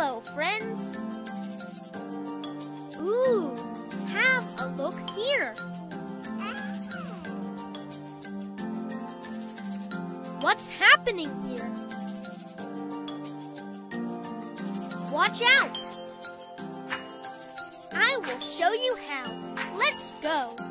Hello, friends. Ooh, have a look here. What's happening here? Watch out! I will show you how. Let's go.